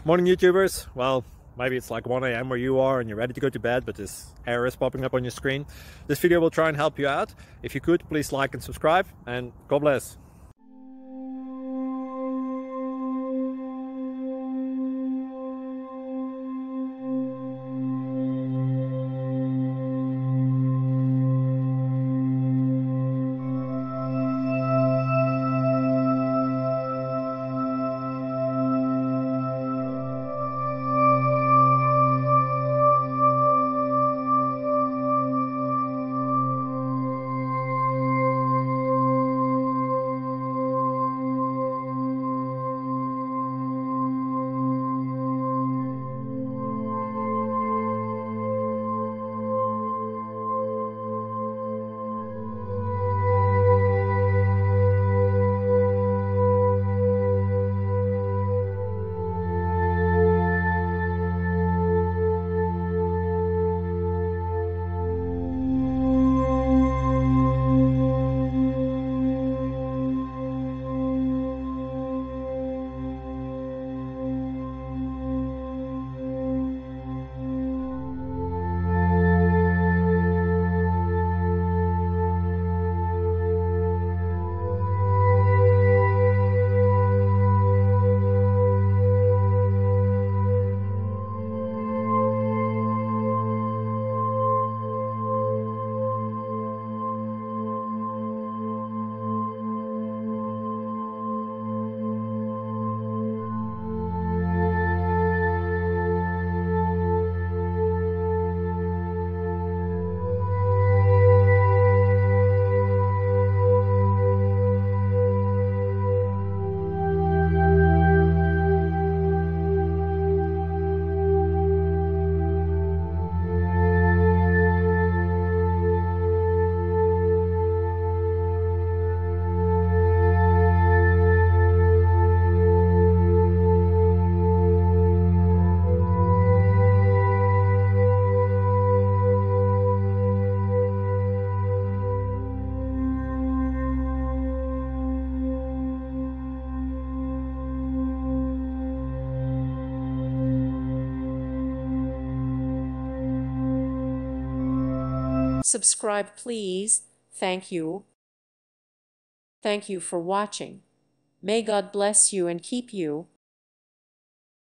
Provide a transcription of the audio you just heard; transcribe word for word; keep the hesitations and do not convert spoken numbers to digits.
Morning YouTubers. Well, maybe it's like one A M where you are and you're ready to go to bed, but this error is popping up on your screen. This video will try and help you out. If you could, please like and subscribe, and God bless. Subscribe, please. Thank you. Thank you for watching. May God bless you and keep you.